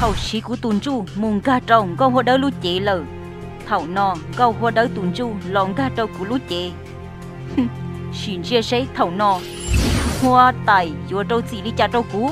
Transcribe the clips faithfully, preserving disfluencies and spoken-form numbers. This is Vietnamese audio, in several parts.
thầu xí của tuần chu mùng ca trồng câu hoa đỡ lú chế lờ thầu nò câu hoa đỡ tuần chu lòng ca trâu của lú chế xin chia sẻ thầu nò hoa tài vô trâu chỉ đi cha trâu cú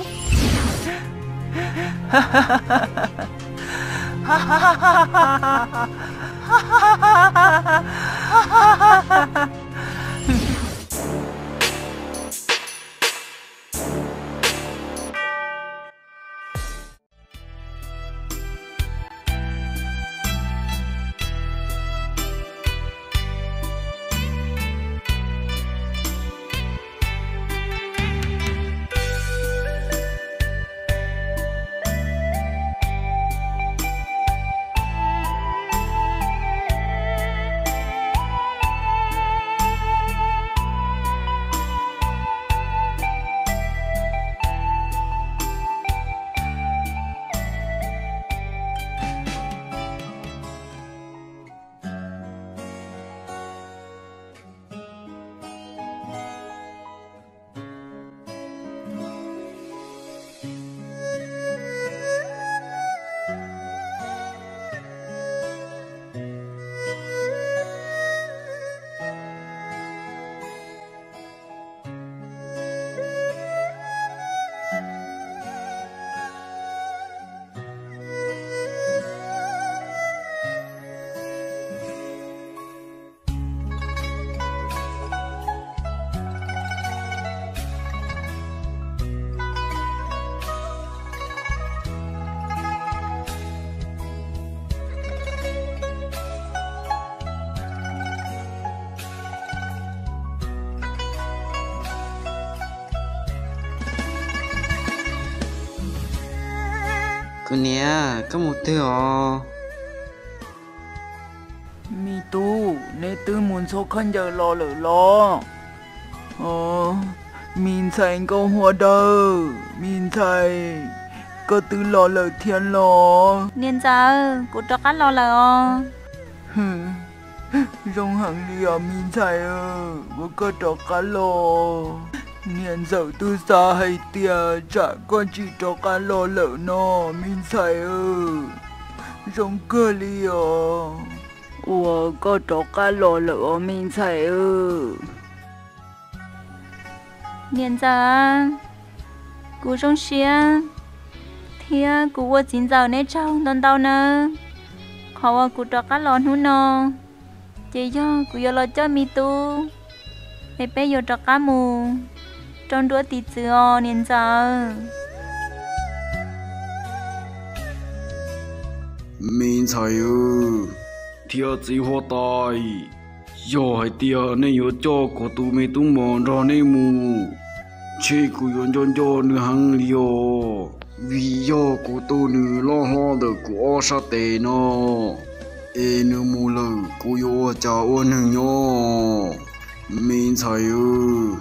cô nè có một thứ à mi tu nè tư muốn số khăn giờ lo lỡ lo ờ mình thành câu hoa đơ mình thầy có tư lo lỡ thiên lo nên giờ cô cho cá lo lỡ rong hàng đi à mình thầy ơ có có cho cá lo niên dậu tư xa hay tia chả con chỉ cho cá lo lỡ nó mình thầy ơ rong cơ li à ủa có cho cá lo lỡ mình thầy ơ nên giờ cô trong xia thì cô qua chín giờ nè cháu đón tao nè họ cô cho cá lo nữa nè chỉ do cô giờ lo cho mi tu để bé giờ cho cá mù trong đứa tí chưa nên giờ mình thầy ơi thiệt gì hoa tài giờ hay tia nên giờ cho cô tu mi tu mòn ra nên mù chỉ cô yon yon yon nữa hàng liều vì giờ cô tu nữa lo lo được cô sao tệ nó ê nữa mù lờ cô yo chào ôn hưng nhо mình thầy ơi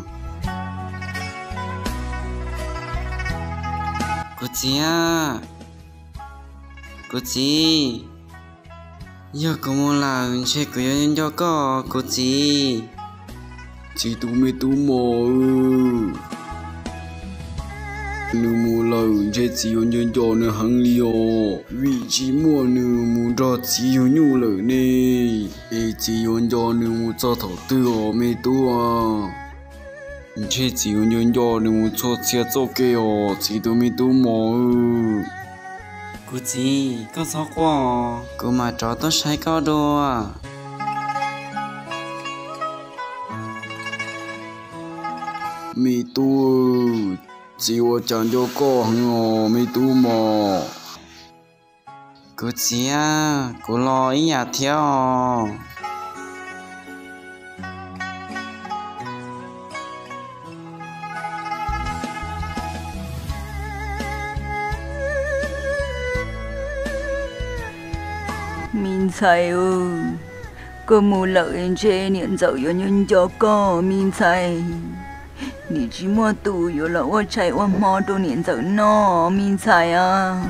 cô chị à cô chị giờ có muốn là chơi cô yên cho có cô chị chị tu mi tu mò nữ mù là chơi chị yên yên cho nữ hàng liều vì chị mua nữ mù cho chị yên nhu lợ nè ê chị yên cho nữ mù cho thầu tư ở mi tu à chị chị yên yên cho nữ mù cho xe cho kê ở chị tu mi tu mò cô chị có sao quá cô mà cho tôi sai cao đồ à mi tu chị ở chẳng cho có hăng mi tu mò cô chị à cô lo ý nhà theo mình thầy ơi có mù lợi trên niệm dậu yo nhân cho có mình thầy nị chỉ mua tù yo là ô chạy ô mò đồ niệm dậu nó mình thầy à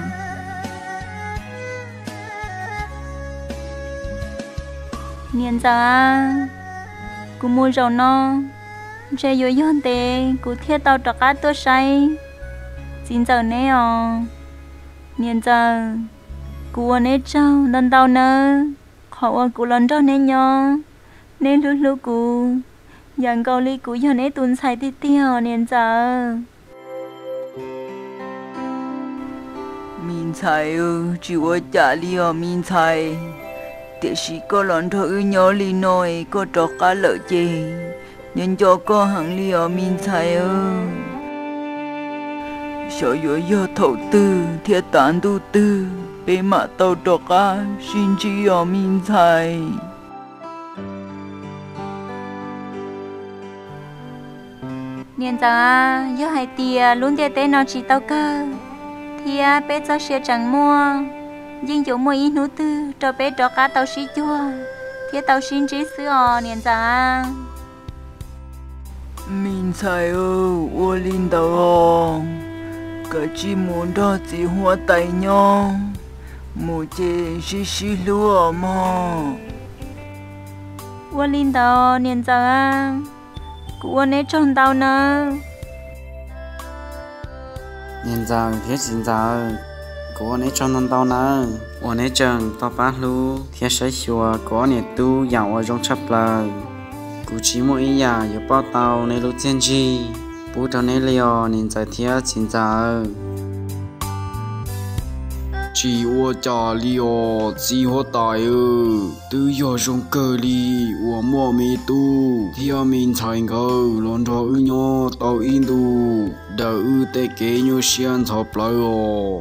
niệm giờ à cô mua rau nó chơi yo yo tê cô thiết tao cho cá tôi say chín giờ nè à niên giờ cua nế trâu lần đầu nơ họ cua lần trâu nế nhỏ nế lú lú cù yang câu li cú cho nế tuần sai tí tiêu niên giờ mình sai ư chỉ có trả li ở mình sai để chỉ có lần thở nhỏ li nói có trò cá lợn chê nhân cho có hàng li ở mình sai ư sợ yếu yếu thầu tư thiết tán tu tư bề mặt tàu trò cá xin chỉ ở mình sai niên giờ yếu hai tia luôn tia té nó chỉ tàu cơ thia bé cho xe chẳng mua nhưng chỗ mua ít nút tư cho bé cho cá tàu xí chua thia tàu xin chỉ sữa niên giờ mình sai ư ô linh tàu cái chỉ muốn đó chỉ hoa tay nhau mua chế xí xí lúa mà ô linh tàu niên giờ của nế tròn tàu nơ niên giờ thiết xin giờ của nế trong non tàu nơ ở nế trường tàu bát lu thiết sấy chùa có nế tu giàu ở trong chấp lời cụ chỉ mỗi nhà có bao tàu nế lu tiên chi bố tàu nế liò niên giờ thiết xin giờ chỉ我家里哦，只好大哦，都要用个里，我莫没度，天明才够，乱着一鸟到印度，到得给牛先炒不来哦。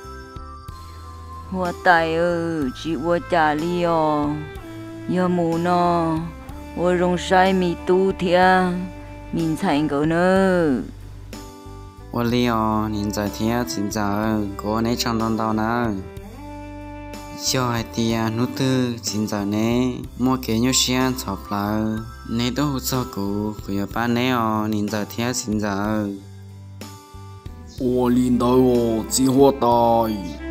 我大哦，只我家里哦，要木呢，我用晒米度天，明才够呢。 我里哦，您在天请早，过年长东到呢。小孩爹努tư请早呢，莫给牛先炒不了，你都好照顾，不要把你哦，您在天请早。我领导哦，只好大。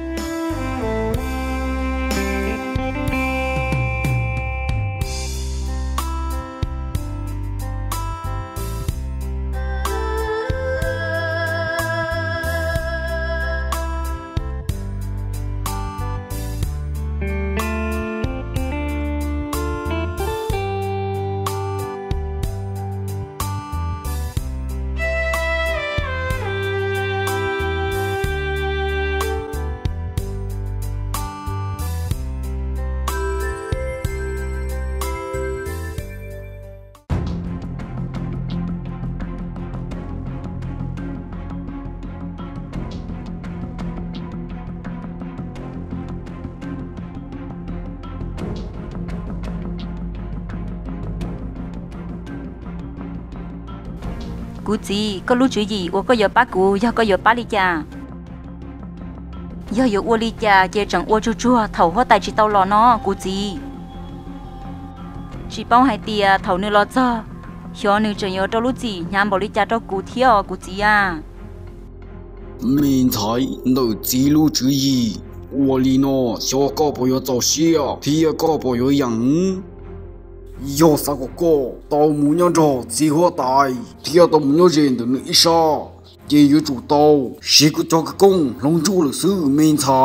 cú gì có lúc chữ gì, 我có有八股，要có有八里家，要有我里家，接整我猪猪头和带起到了呢，cú gì，chỉ bao hai tia thầu nữa lo cho, hiểu nữa chỉ nhớ đâu lúc gì, nhắm bảo li cha đâu cú thiếu cú gì à， 明才能记录主意，我里呢小搞不要早些，天搞不要养。要啥个个到木娘着只好大，天到木娘人的那一杀，也有主刀，谁个做个工，弄出了是明才。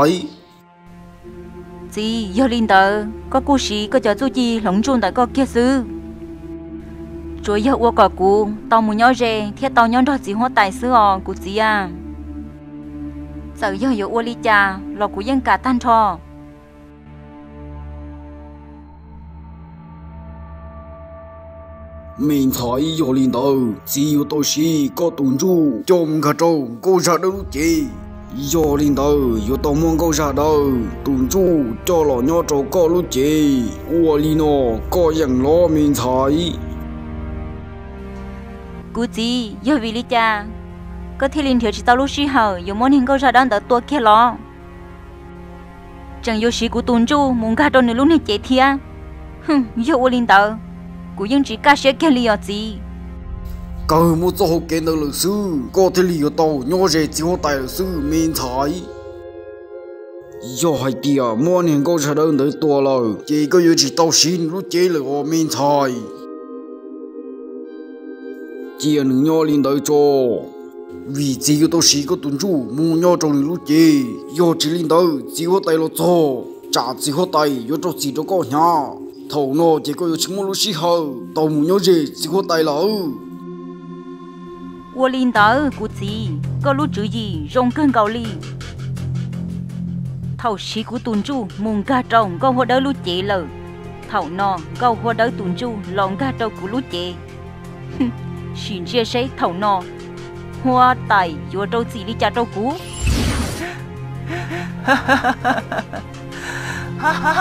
gì do linh tờ có cú sĩ có cho chú gì lồng chuông tại có kia sư rồi yêu qua cả cú tàu một nhau rề thiết tàu nhau đó chỉ hoa tài sư à cú gì à giờ yêu yêu qua li cha lo cú dân cả tan trò 明才要领导，只有到时个董主将个州高杀到几。要领导要到门高杀到，董主叫老鸟做高路几，我里喏个人老明才。 cú gì yêu vì li cha có thể linh thiếu chỉ tàu lúc xí hở yêu muốn hình câu ra đón tới tua kia lo chẳng yêu sĩ của tuần chu muốn cả đồn nữa lúc này chạy thia hừm yêu linh tờ của dân chỉ cả sẽ kia li ở gì cầu một số học kiến được lịch sử có thể lý tàu nhỏ dễ chỉ có tài lịch sử minh才要hai tia mỗi年高杀到tới tua rồi chỉ có yêu chỉ tàu xin lúc chế là ở minh才chỉ là nhỏ linh tới cho vì chỉ có tôi sĩ có tuần chủ mua nhau trong những lúc gì do chỉ linh đầu chỉ có tay lo cho trả chỉ có tay do cho chỉ cho có nhà thầu nó chỉ có chứng mua lúc sĩ hậu tàu mua nhau gì chỉ có tay là 我领导估计个路主意容更高哩，头西古ตุนจูมุงกาจงก็หัวเด路เจ了，头นก็หัวเดตุนจูลองกาจกู路เจ，哼，选这谁头นหัวไตยัวโจจีลิจ่าโจกู，哈哈哈哈哈哈哈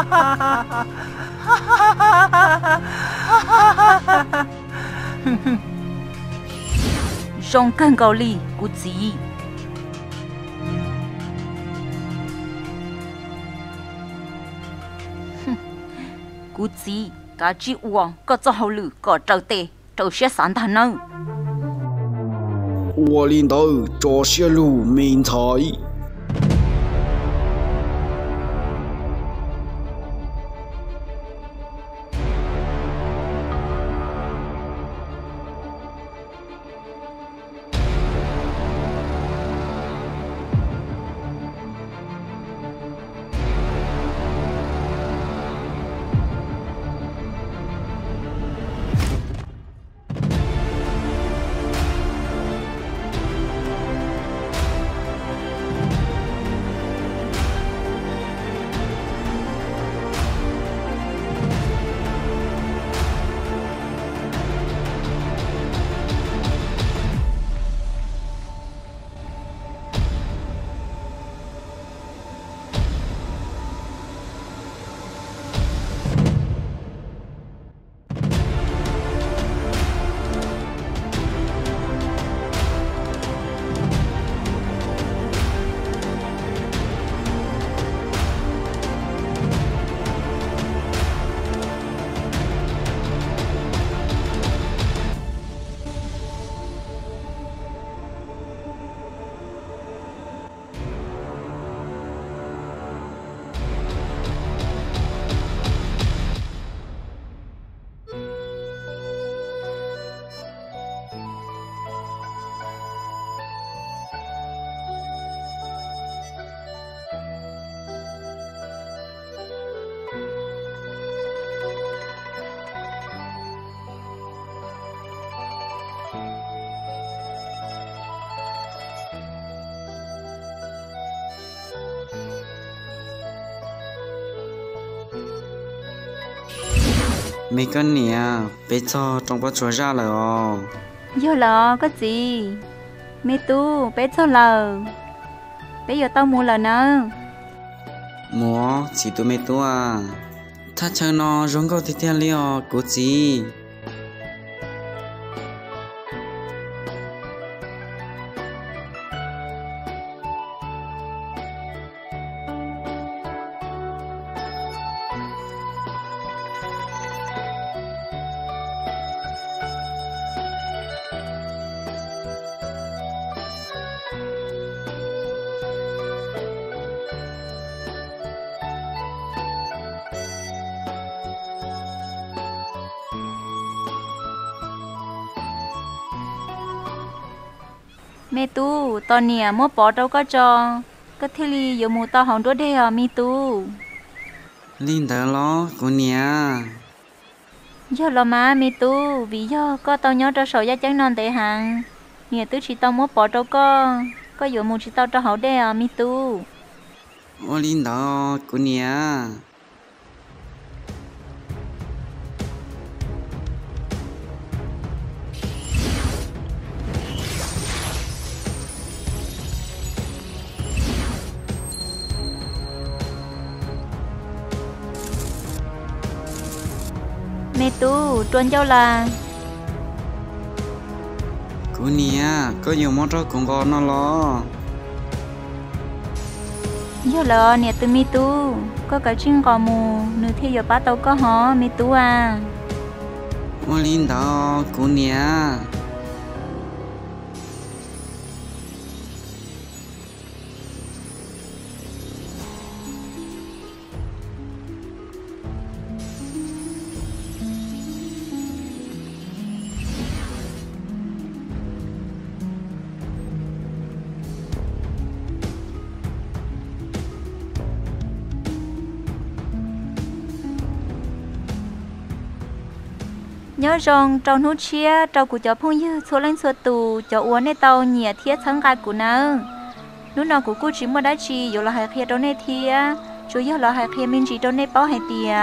哈哈哈！哼哼。trong cơn gạo lì của chị của chị cả chị uổng có cho hậu lử có trâu tê trâu xe sản thằng nào 我领导做些路明彩。 mấy con nè bé cho trong bát chúa ra rồi giờ là cái gì mẹ tu bé cho là bé giờ tao mua là nữa mua chỉ tụi mẹ tu à ta chờ nó rong câu thì theo liò cố gì mẹ tu tao nè mua bỏ đâu có cho cái thế li giờ mua tao hỏng đốt đây à mẹ tu linh đỡ lo cô nè giờ là má mẹ tu vì do có tao nhớ cho sổ giá trắng non tệ hàng nè tu chỉ tao mua bỏ đâu có có giờ mua chỉ tao cho hỏng đây à mẹ tu ô linh đỡ cô nè mẹ tu tuần châu là cô nè có nhiều món cho con con nó lo giờ là nè từ mẹ tu có cái chuyện cò mù nửa thì giờ bắt đầu có hả mẹ tu à ô linh đỡ cô nè nhớ rằng trong nút chia trong của cháu phong như số lên số tù cháu uốnในtàu nhẹ thiết sáng gai của nó lúc nào của cô chỉ mua đá chi dù là hai kia trong này thia chủ yếu là hai kia mình chỉ trong này bao hai tia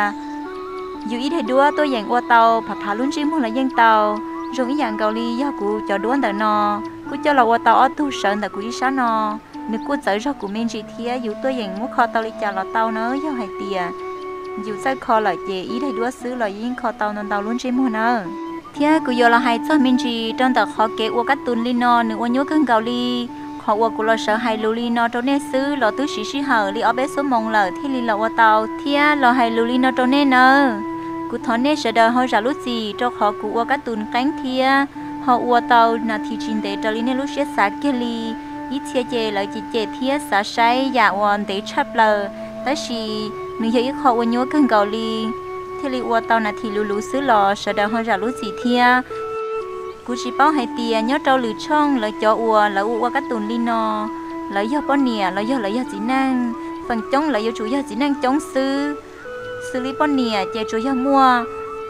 dù ít hay đua tôi dành qua tàu phá phá luôn chỉ muốn là dân tàu rồi ý dạng gạo ly do của cháu đuôn tại nó cô cho là qua tàu ở tu sơn tại của ý sáng nó nếu cô tới cho của mình chỉ thia dù tôi dành mua kho tàu đi chả là tàu nó do hai tia dù sai kho lại chế ý hay đua xứ là yên kho tàu non tàu luôn chỉ muốn nó thia của giờ là hai cho mình chỉ trong tàu khó kế qua các tuần li nó nếu qua nhớ cơn gạo ly họ qua của lo sợ hai lù li nó trong nét xứ lo tứ sĩ sĩ hở li ở bé số mong lờ thì li lo qua tàu thia lo hai lù li nó trong nét nơ cụ thọ nét sợ đời họ giả lúc gì cho họ cụ qua các tuần cánh thia họ qua tàu là thì chín để cho li nét lúc chết xả kia li ít chia chè lại chỉ chè thia xả say giả hoàn để chấp lờ tới gì nếu như họ qua nhớ cơn gạo li thì li qua tàu là thì lù lù xứ lo sợ đời họ giả lúc gì thia cú chỉ bao hai tia nhớ trâu lử trong lại cho ua lại ua các tuần li nó lại do bao nè lại do lại do chỉ năng phần chống lại do chủ do chỉ năng chống sư xử lý bao nè chạy chủ do mua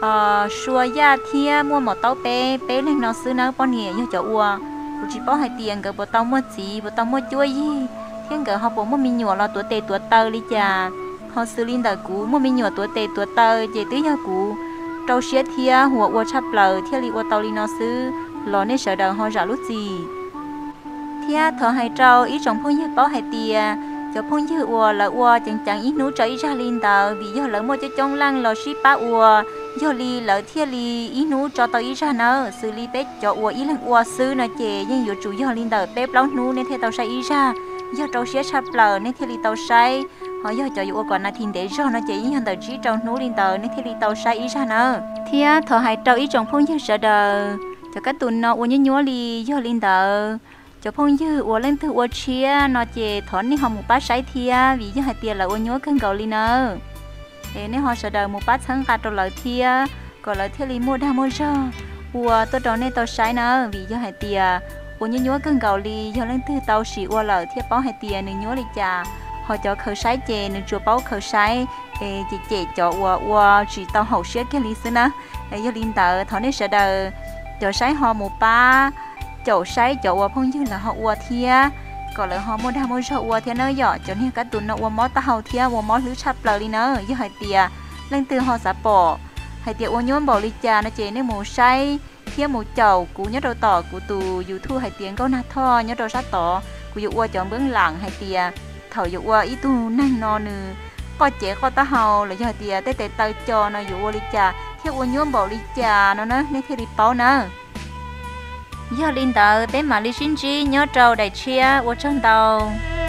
xua da thia mua một tàu bé bé lên nó sư nó bao nè do cho ua cú chỉ bao hai tia cái bộ tàu mua gì bộ tàu mua chuối gì thiên cái họ bộ mua mi nhựa là tuổi tệ tuổi tơ đi chà họ xử lý đời cú mua mi nhựa tuổi tệ tuổi tơ chạy tới do cú trâu xía thiaหัววัวชับเปล่าเที่ยวลีวัวเตาลีนอซื้อหล่อในเสือดาวหอจ่าลุจีเที่ยเธอให้เจ้าอีจงพ่งยืดเป้าให้เตียจะพ่งยืดวัวละวัวจังจังอีนู้ใจอีชาลินเตาวิยอละมัวจะจงล่างหล่อชีป้าวัวยอลีละเที่ยวลีอีนู้จอเตาอีชาเนอซื้อลีเป็ดจอวัวอีลังวัวซื้อนะเจยังอยู่จู่ยอลินเตาเป็ดเล้านู้ในเที่ยวเตาใช้อีชายอเจ้าเสียชับเปล่าในเที่ยวลีเตาใช้họ do cho dụ còn là thiên để cho nó chỉ hiện tại chỉ trong núi liên tờ nên thì tàu sai ý ra nữa thì thợ hai tàu ý trong phong như sợ đời cho các tuần nó uốn như nhúa li do liên tờ cho phong như uốn lên từ uốn chia nó chỉ thốn đi họ một bát sấy thia vì do hai tiền là uốn nhúa cân cầu li nữa để nên họ sợ đời một bát sáng cả trong lời thia còn lời thia li mua đa mua cho uốn tôi đó nên tàu sấy nữa vì do hai tiền uốn như nhúa cân cầu li do lên từ tàu xì uốn lời thia bao hai tiền nên nhúa li trà họ cho khởi sái chè nên chùa bao khởi sái chỉ chè cho ua ua chỉ tao hậu xếp cái lý xứ na do liên tờ thọ nên sợ đời cho sái họ một ba chậu sái cho ua phong như là họ ua thia còn lại họ mua đa mua cho ua thia nơi giỏ cho nên các tuần nó ua mó tao thia ua mó lưới chắp lời đi nữa với hai tia lên từ họ xả bỏ hai tia ua nhôm bỏ ly trà nó chè nên mù sái thia một chậu cú nhớ đầu tỏ của tù dù thu hai tiếng câu nát tho nhớ đầu sát tỏ của dụ ua chọn bướng lặng hai tia thầu dụ qua ý tu năng no nư có trẻ có ta hầu là do tiệt tê tê tay cho nó dụ qua ly trà theo qua nhôm bầu ly trà nó nó nên theo đi bao nè do linh tờ tế mà ly xin chi nhớ trâu đại chia qua trong tàu